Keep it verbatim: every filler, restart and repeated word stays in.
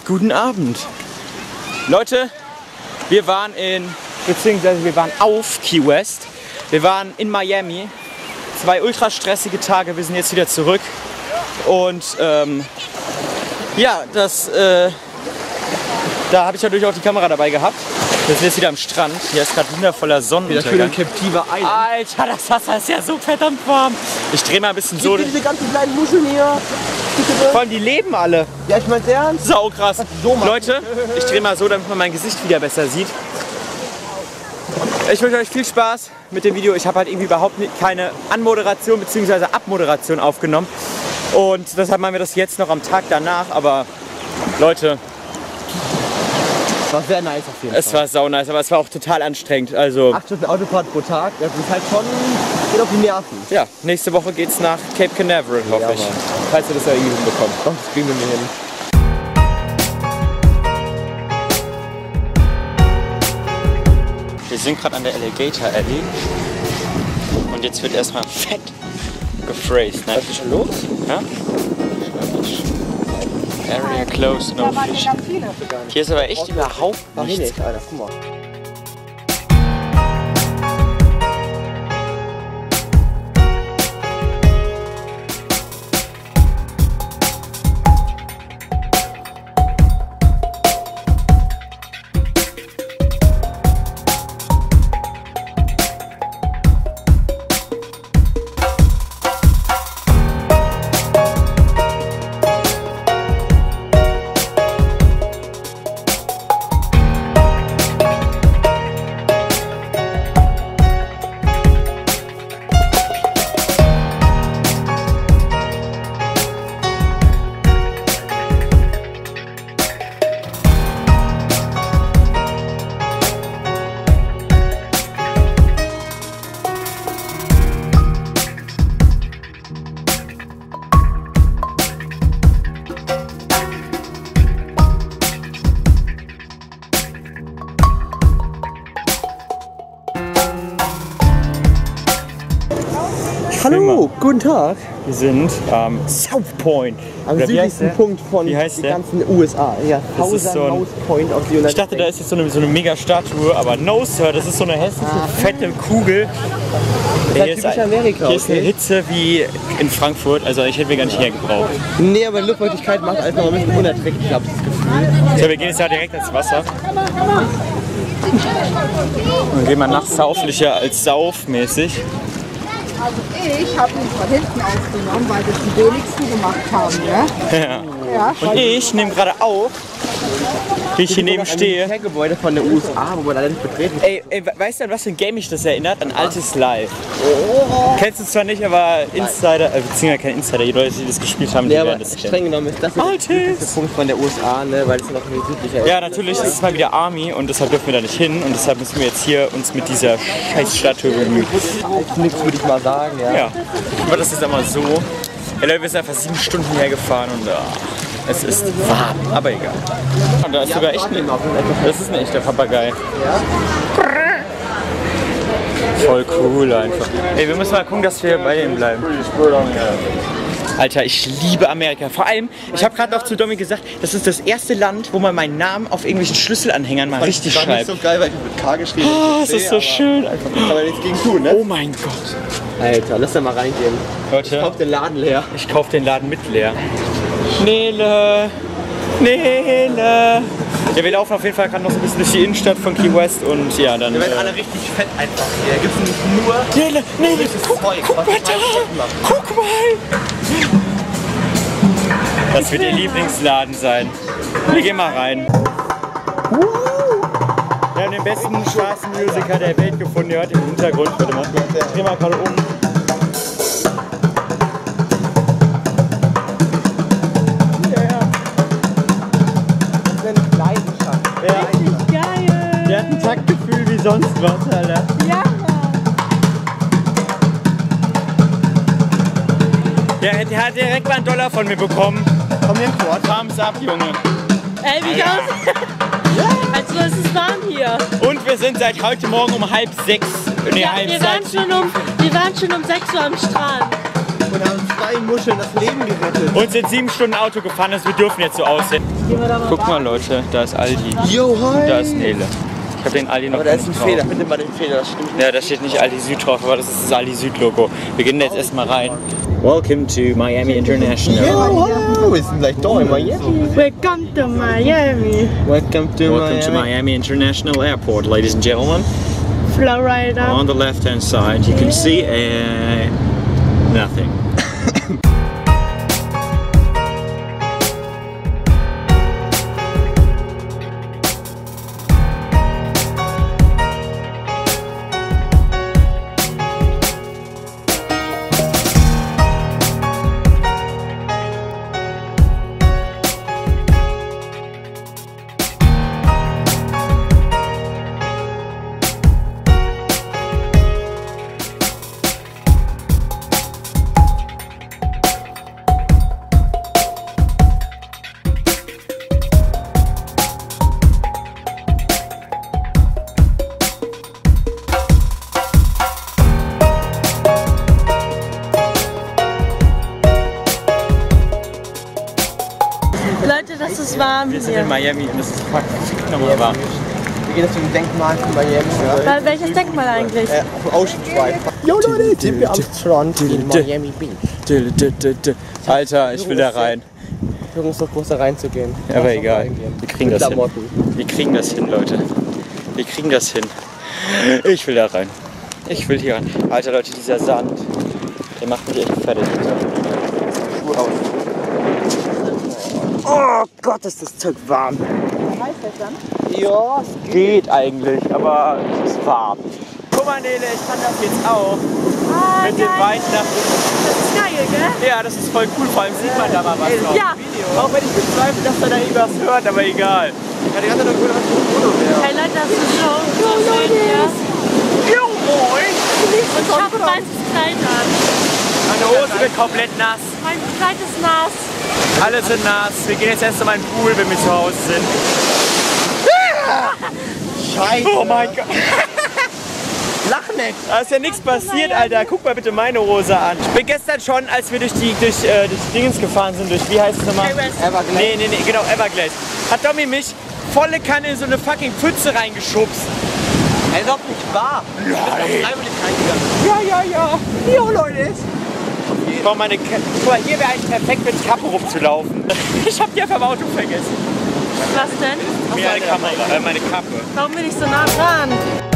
Guten Abend. Leute, wir waren in, beziehungsweise wir waren auf Key West. Wir waren in Miami. Zwei ultra stressige Tage, wir sind jetzt wieder zurück. Und ähm, ja, das, äh, da habe ich natürlich auch die Kamera dabei gehabt. Wir sind jetzt wieder am Strand. Hier ist gerade wundervoller Sonnenuntergang. Captiva Island. Alter, das Wasser ist ja so verdammt warm. Ich drehe mal ein bisschen so. Diese ganzen kleinen Muscheln hier. Vor allem die leben alle. Ja, ich mein's ernst. Sau krass. So Leute, ich drehe mal so, damit man mein Gesicht wieder besser sieht. Ich wünsche euch viel Spaß mit dem Video. Ich habe halt irgendwie überhaupt keine Anmoderation bzw. Abmoderation aufgenommen. Und deshalb machen wir das jetzt noch am Tag danach. Aber Leute, es war sehr nice auf jeden es Fall. war sau nice, aber es war auch total anstrengend. Also Acht Stunden Autofahrt pro Tag, das ist halt schon, geht auf die Nerven. ja, nächste Woche geht's nach Cape Canaveral, hoffe Ja, ich. Mann. Falls wir das ja irgendwie hinbekommen. Doch, das kriegen wir hin. Wir sind gerade an der Alligator Alley und jetzt wird erstmal fett gefräst. Ne? Was ist schon los? Ja? Area closed, no fish. Hier ist aber echt überhaupt Ach, nee, nichts. nee, Alter, guck mal. Hallo, guten Tag. Wir sind am South Point. Am Oder wie heißt südlichsten der? Punkt von Wie den heißt der? ganzen U S A. Ja, Das ist so ein- Thousand Nose Point of the United Ich dachte, da ist jetzt so eine, so eine mega Statue, aber no Sir, das ist so eine hässliche, fette Kugel. halt Hier typisch Amerika, hier ist eine okay? Hitze wie in Frankfurt, also ich hätte mir gar nicht hergebraucht. Nee, aber Luftfeuchtigkeit macht alles noch ein bisschen unerträglich, habe ich das Gefühl. So, wir gehen jetzt da direkt ins Wasser. Und gehen mal nach sauflicher als saufmäßig. Also ich habe ihn von hinten aufgenommen, weil das die wenigsten gemacht haben, ja? Ja. Ja, Und ich nehme gerade auf, wie ich hier neben stehe. Ein Gebäude von der U S A, wo wir leider nicht betreten. Ey, ey, weißt du, an was für ein Game mich das erinnert? An altes Live. Kennst du zwar nicht, aber Insider, äh, beziehungsweise kein Insider, die Leute, die das gespielt haben, die Nee, aber werden das kennen. streng genommen ist das der Altes. südlichste Punkt von der U S A, ne, weil es noch viel südlicher ist. Ja, natürlich, das ist mal wieder Army und deshalb dürfen wir da nicht hin und deshalb müssen wir jetzt hier uns mit dieser scheiß Statue bemühen. Nichts würde ich mal sagen, ja. Ja, ich mache das jetzt einmal so. Ja, Leute, wir sind einfach sieben Stunden hergefahren und ah, es ist warm, aber egal. Und da ist sogar echt ein, das ist ein echter Papagei. Voll cool einfach. Ey, wir müssen mal gucken, dass wir bei ihm bleiben. Alter, ich liebe Amerika. Vor allem, ich habe gerade noch zu Domi gesagt, das ist das erste Land, wo man meinen Namen auf irgendwelchen Schlüsselanhängern mal richtig war schreibt. nicht so geil, weil ich mit K geschrieben Ah, habe. es ist so schön. Aber nichts gegen tun, ne? Oh mein Gott. Alter, lass da mal reingehen. Leute, Kauf den Laden leer. ich kaufe den Laden mit leer. Nele, Nele. Ja, wir laufen auf jeden Fall gerade noch so ein bisschen durch die Innenstadt von Key West und ja, dann... Wir werden äh, alle richtig fett einfach hier. Da gibt's nicht nur Nele, Nele, guck, Zeug, guck was mal total da, fett macht. guck mal. Das wird ihr Lieblingsladen sein. Wir gehen mal rein. Wir haben den besten Straßenmusiker der Welt gefunden. Ihr hört im Hintergrund. Warte mal, ich dreh mal gerade um. Richtig geil! Der hat ein Taktgefühl wie sonst was, Alter. Ja, Der, der hat direkt mal einen Dollar von mir bekommen. Komm hier vor. Thumbs up, Junge. Ey, wie Alter. Also es ist warm hier. Und wir sind seit heute Morgen um halb sechs. Nee, Ja, halb wir, waren sechs. schon um, wir waren schon um sechs Uhr am Strand. und haben zwei Muscheln das Leben gerettet. Und sind sieben Stunden Auto gefahren, also wir dürfen jetzt so aussehen. Guck mal Leute, da ist Aldi. Yo, hi! Da ist Nele. Ich habe den Aldi noch Aber da ist ein drauf. Fehler, bitte mal den Fehler, das stimmt. Ja, da steht nicht Aldi Süd drauf, aber das ist das Aldi Süd Logo. Wir gehen jetzt erstmal rein. Welcome to Miami International. Yo, wir sind gleich da in Miami. Welcome to Miami. Welcome to Welcome to Miami. Miami International Airport, ladies and gentlemen. Florida. On the left hand side you can see uh, nothing. Leute, das ist warm Wir sind hier. in Miami und es ist fucking nochmal warm. Wir gehen jetzt zum Denkmal von Miami. Weil, welches Denkmal eigentlich? Äh, auf Ocean Drive. Yo Leute, sind wir am Strand in Miami Beach. Alter, ich will da rein. Wir uns doch groß da reinzugehen. Aber egal, wir kriegen das hin. Klamotten. Wir kriegen das hin, Leute. Wir kriegen das hin. Ich will da rein. Ich will hier rein. Alter Leute, dieser Sand, der macht mich echt fertig. Schuhe aus. Oh Gott, ist das Zeug warm. Heißt das dann? Ja, es geht eigentlich, aber es ist warm. Guck mal Nele, ich kann das jetzt auch. Ah, Mit den geil. Beinen nach unten. Das ist geil, gell? Ja, das ist voll cool, vor allem sieht man da mal was drauf. Ja. Auch wenn ich bezweifle, dass da irgendwas hört, aber egal. Ja, die ganze Zeit nur das Foto wäre. Hey Leute, das ist so, so schön hier. Jo, moin! Und ich hab ein weißes Kleid an. Meine Hose wird komplett nass. Mein Kleid ist nass. Alle sind nass. Wir gehen jetzt erst in meinen Pool, wenn wir zu Hause sind. Scheiße. Oh mein Gott. Lach nicht. Da ist ja nichts passiert, Alter. Guck mal bitte meine Hose an. Ich bin gestern schon, als wir durch die durch, äh, durch die Dingens gefahren sind, durch, wie heißt es nochmal? Everglades. Nee, nee, nee, genau, Everglades. Hat Domi mich volle Kanne in so eine fucking Pfütze reingeschubst. Ey, ist doch nicht wahr. Ja, Ich bin freiwillig reingegangen. ja, ja, ja. Jo, Leute. Ich brauche meine Ka Guck mal, hier wäre eigentlich perfekt mit Kappe rumzulaufen. Ich hab die einfach im Auto vergessen. Was denn? Mir eine Kamera, äh, meine Kappe. Warum bin ich so nah dran?